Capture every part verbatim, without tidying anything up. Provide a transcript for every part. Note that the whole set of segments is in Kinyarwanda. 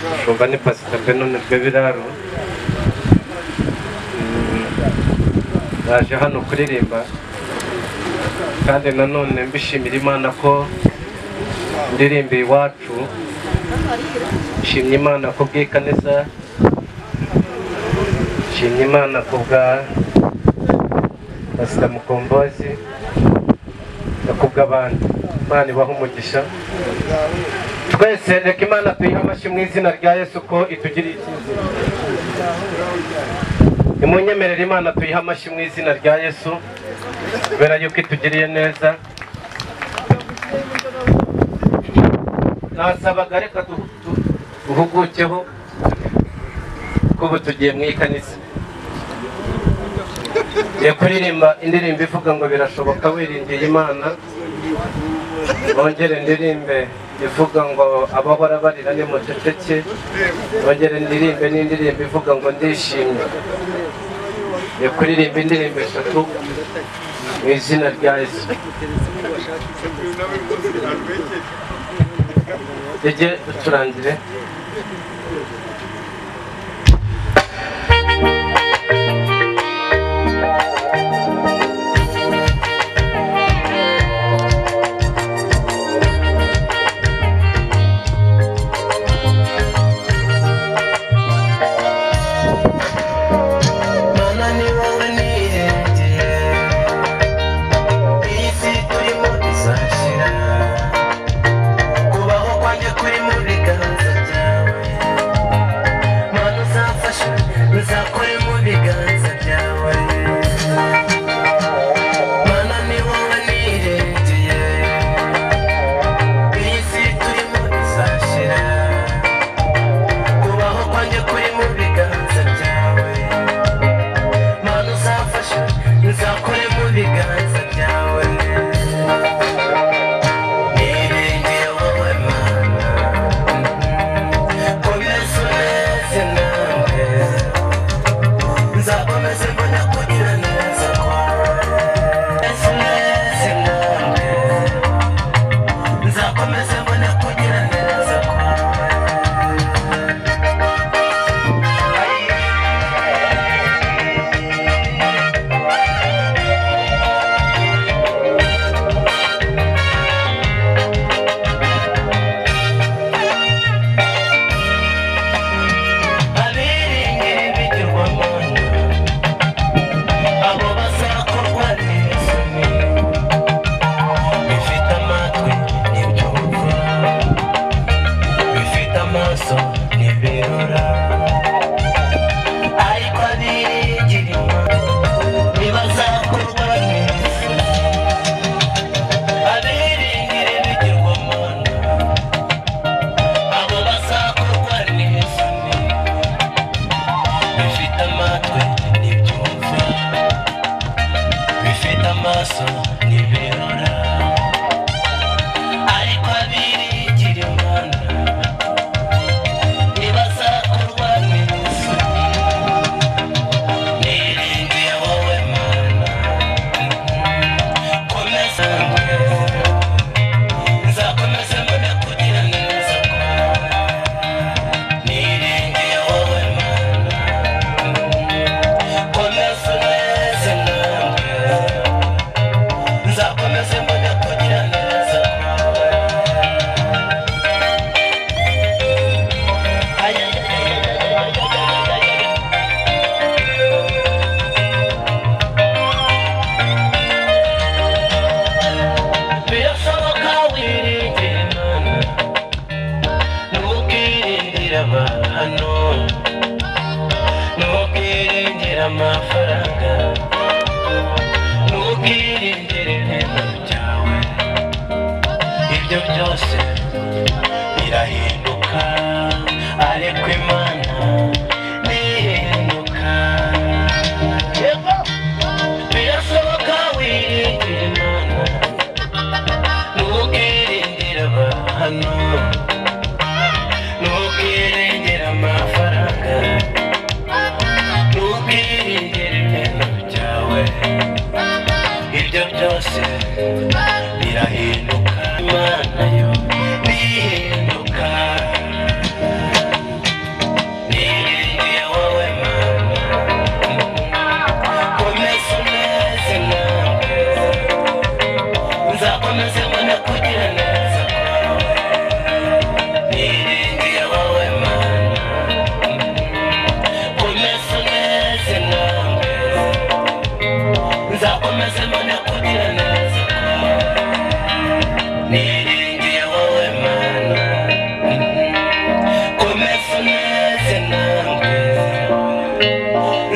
Shumba ni Pastor Benon Bebiraro naje hano kuririmba kandi nanone mbishimira Imana ko ndirimba iwacu shimye Imana ko bw'ikanisa shimye Imana ko bwa Pastor Mukombozi nakubw'abandi Imana ibaha umugisha twese reka Imana tuyihe amashyi mu izina rya Yesu ko itugiriye icyizere imunyemerera Imana tuyihe amashyi mu izina rya Yesu kubera yuko itugiriye neza nasabaga reka duhugukeho kuko tugiye mu ikanisa ye kuririmba indirimbo ivuga ngo birashoboka wiringiye Imana bongere ndirimbe ivuga ngo abahora barira ni muceceke bongere ndirimbe n'indirimbo ivuga ngo ndishimye ye kuririmba indirimbo eshatu mu izina rya Yesu Ege turangire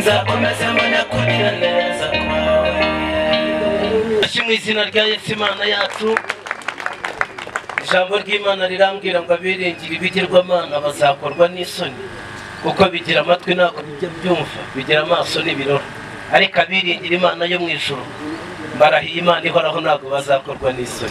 nzakomeze mbona kugira neza kwawe mu izina rya Yesu Imana yacu. Ijambo ry'Imana rirambwira ngo abiringira ibigirwamana bazakorwa n'isoni kuko bigira amatwi ntabwo bijya byumva, bigira amaso n'ibirora, ariko abiringira Imana yo mu ijuru barahiye Imana ihoraho ntabwo bazakorwa n'isoni.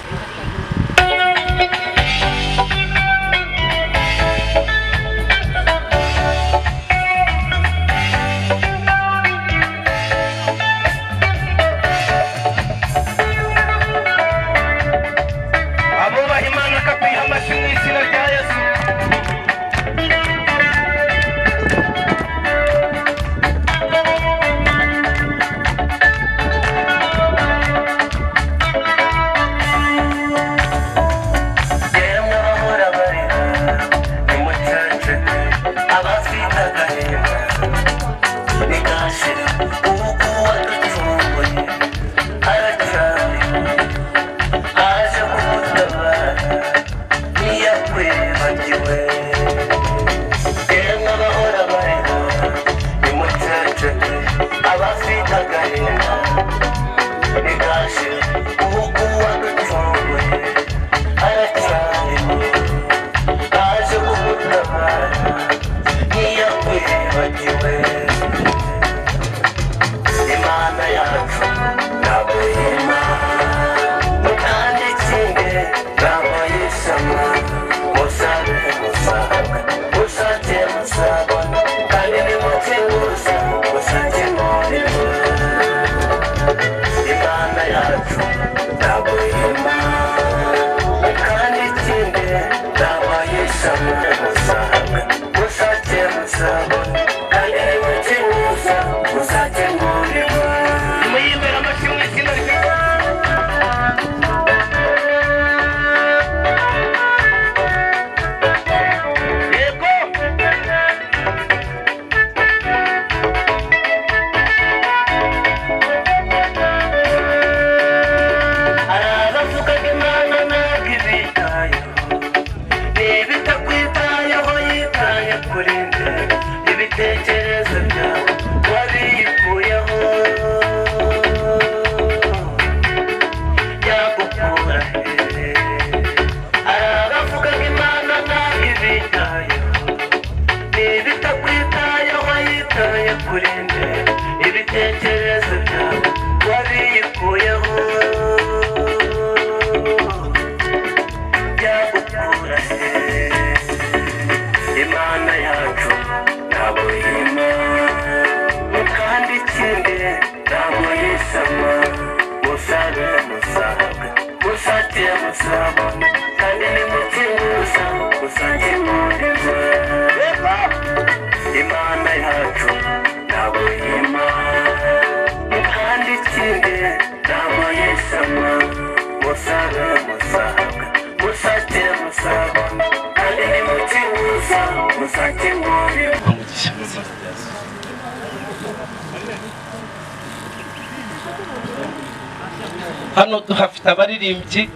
Hano tuhafite abaririmbyi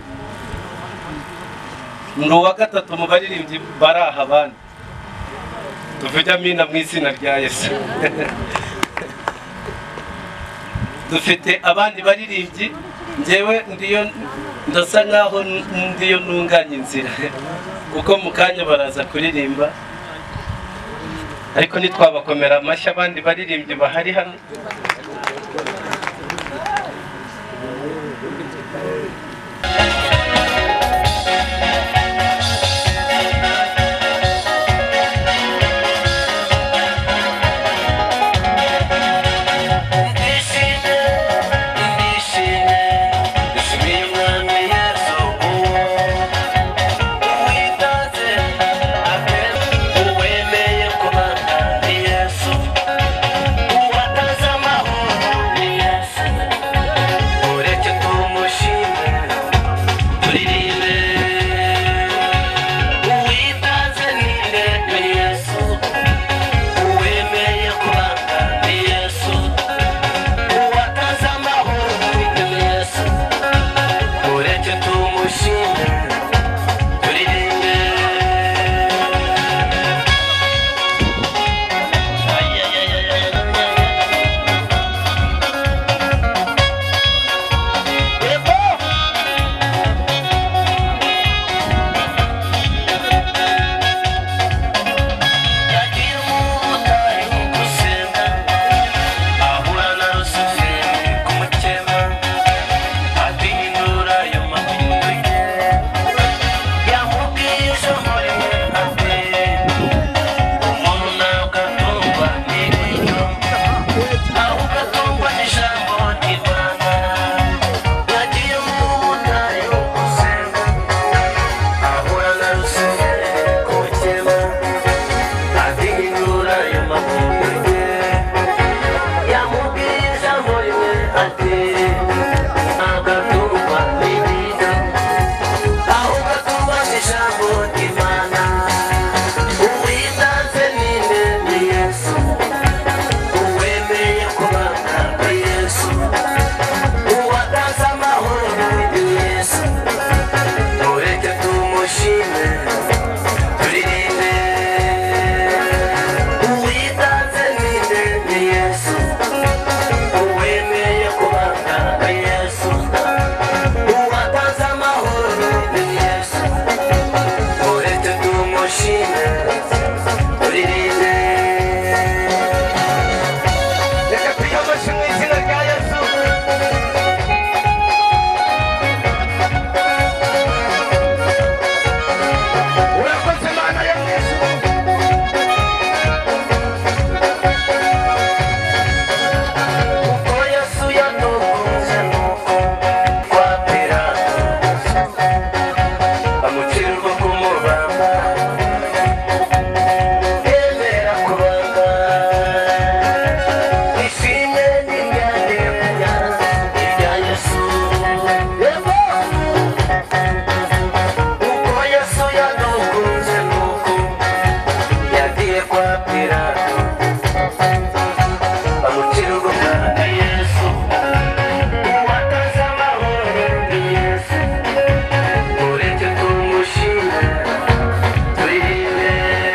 ni uwa gatatu mu baririmbyi baraha abandi tuvuge amina mu izina rya Yesu. Dufite abandi baririmbyi njyewe ndiyo ndasa nkaho ndiyo ntunganya inzira kuko mu kanya baraza kuririmba, ariko nitwabakomera amashyi abandi baririmbyi bahari hano. Uwataza amahoro Pilato bamucira uruganda Yesu uwatanze amahoro ni Yesu mureke tumushime turirimbe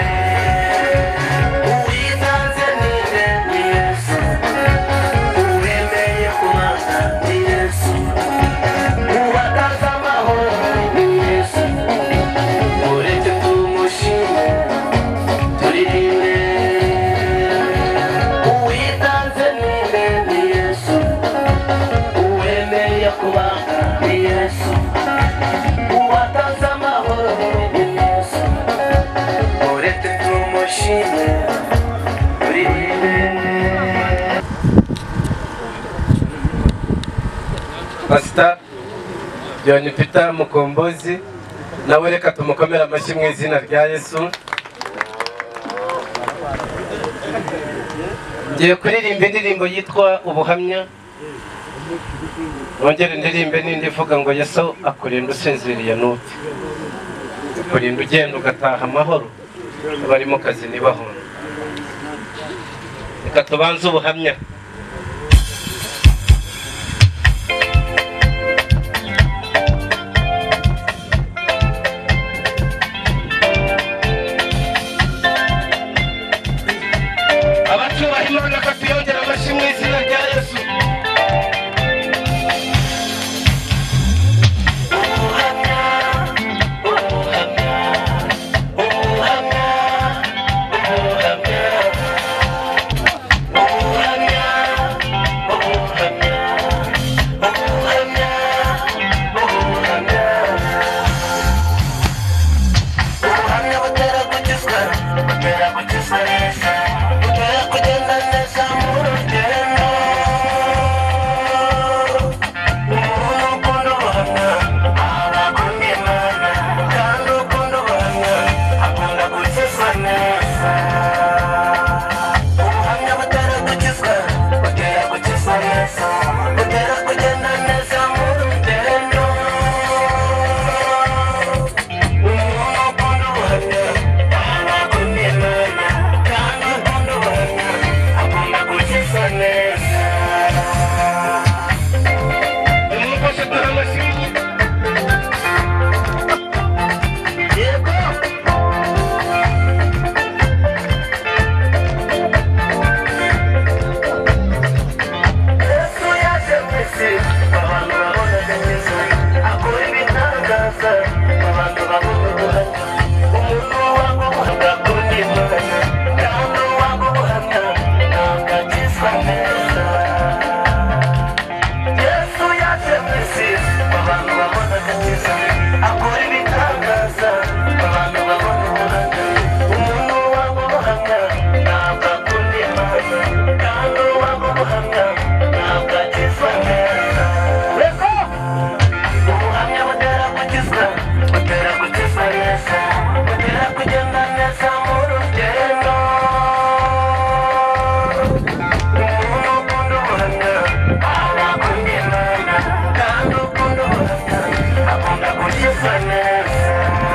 uwitanze ninde ni Yesu uwemeye kubana ni Yesu uwatanze amahoro ni Yesu mureke tumushime turirimbe uwitanze ninde ni Yesu uwemeye kubana ni Yesu uwatanze amahoro ni Yesu mureke tumushime turirimbe. Pastor John Peter Mukombozi nawe reka tumukomere amashyi mu izina rya Yesu. Ngiye kuririmba indirimbo yitwa Ubuhamya, nongere ndirimbe n'indi ivuga ngo Yesu akurinda usinziriye n'upfe, akurinda ugenda ugataha amahoro, abari mu kazi ntibahunge. Reka tubanze ubuhamya. Abacubaha Imana katuyongera amashyi mu izina rya Yesu. Ubuhamya, ubuhamya, ubuhamya, ubuhamya, ubuhamya, ubuhamya, ubuhamya, ubuhamya. Ubuhamya butera gukizwa, butera gukizwa neza, butera kugenda neza mu rugendo. Umuntu ukunda ubuhamya aba akunda Imana, kandi ukunda ubuhamya akunda gukizwa neza. Ubuhamya butera gukizwa, butera gukizwa neza, butera kugenda neza mu rugendo. Umuntu ukunda ubuhamya aba akunda Imana, kandi ukunda ubuhamya akunda gukizwa neza. Nimufashe duhe amashyi. Yego. Yesu yaje mu isi abantu babonaga neza, akora ibitangaza abantu babona ubuhamya. Umuntu wanga ubuhamya akunda Imana, kandi uwanga ubuhamya ntabwo akizwa neza. Yesu yaje mu isi abantu babonaga neza, akora ibitangaza abantu babona ubuhamya. Umuntu wanga ubuhamya ntabwo akunda Imana, kandi uwanga ubuhamya ntabwo akizwa neza. Reko ubuhamya butera gukizwa, butera gukizwa neza, butera kugenda neza mu rugendo. Umuntu ukunda ubuhamya aba akunda Imana, kandi ukunda ubuhamya akunda gukizwa neza.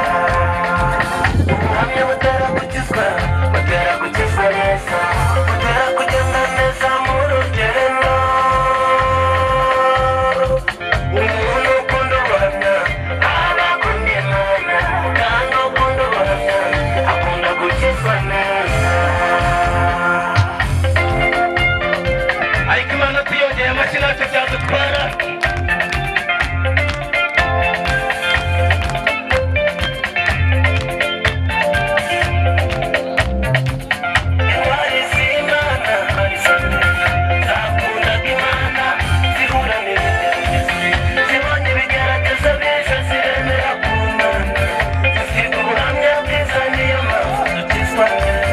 Ubuhamya butera gukizwa, butera gukizwa neza, butera kugenda neza mu rugendo. Umuntu ukunda ubuhamya aba akunda Imana, kandi ukunda ubuhamya akunda gukizwa neza. Ariko Imana tuyongeye amashyi ntacyo byadutwara. Intwari z'Imana zakundaga Imana, zihura n'ibigeragezo, zibonye ibigeragezo byinshi ziremera ku Mana, zifite ubuhamya bwiza niyo mpamvu dukizwa neza.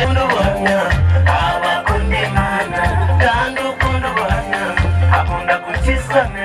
Ndubuhamya abakunda Imana kandi ukunda ubuhamya akunda gukizana